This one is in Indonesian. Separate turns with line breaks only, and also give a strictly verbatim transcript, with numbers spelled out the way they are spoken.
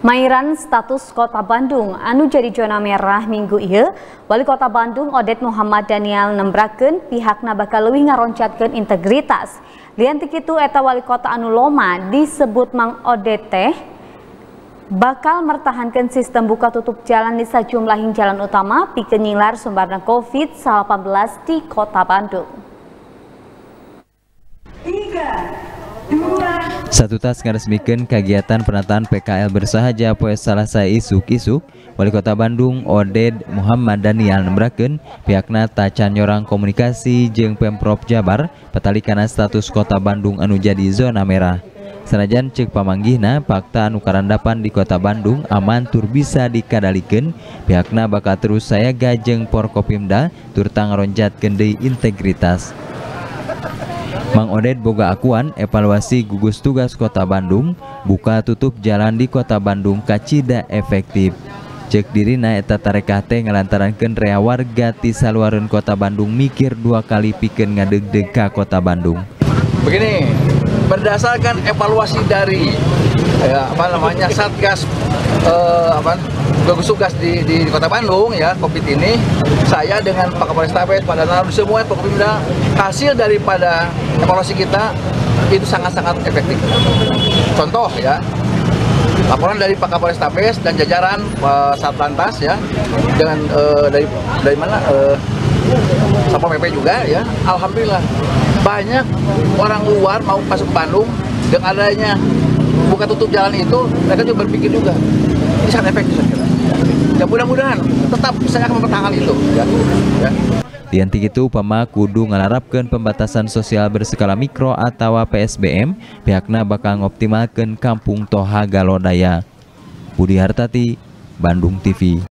Mairan status Kota Bandung anu jadi zona merah minggu ieu, Wali Kota Bandung Oded Muhammad Daniel nembrakeun pihakna bakal leuwih ngaroncatkeun integritas. Lian ti kitu eta Wali Kota anu loma disebut Mang Oded teh bakal mertahankan sistem buka tutup jalan di sajumlah jalan utama pikeun nyinglar sumbarna covid delapan belas di Kota Bandung.
Satu tas ngaresmikeun kagiatan penataan P K L bersahaja poe Salasa isuk-isuk, Wali Kota Bandung Oded Muhammad Daniel nembrakeun pihakna tacan nyorang komunikasi jeung Pemprov Jabar patalikana status Kota Bandung anu jadi zona merah. Sanajan ceuk pamanggihna fakta anu karandapan di Kota Bandung aman tur bisa dikadalikeun, pihakna bakal terus sayaga jeung Porkopimda tur ngaronjatkeun deui integritas. Mang Oded boga akuan evaluasi gugus tugas Kota Bandung buka tutup jalan di Kota Bandung kacida efektif. Cek dirina eta tarekah teh ngalantarankeun rea warga ti saluareun Kota Bandung mikir dua kali pikeun ngadegdeg ka Kota Bandung.
Begini, berdasarkan evaluasi dari ya, apa namanya Satgas eh, apa gugus tugas di, di Kota Bandung ya Covid ini, saya dengan Pak Kapolres Tabes, Pak Danal, semua Porkopimda, hasil daripada evaluasi kita itu sangat-sangat efektif. Contoh ya, laporan dari Pak Kapolres Tabes dan jajaran uh, Satlantas ya, dengan uh, dari dari mana uh, Satpol P P juga ya, alhamdulillah banyak orang luar mau masuk ke Bandung dengan adanya buka tutup jalan itu, mereka juga berpikir juga ini sangat efektif saya kira. Ya mudah-mudahan tetap saya akan mempertahankan itu ya. Ya.
Lian ti kitu upama kudu ngalarapkeun pembatasan sosial berskala mikro atawa P S B M, pihakna bakal ngoptimalkeun Kampung Toha Galodaya. Budi Hartati, Bandung T V.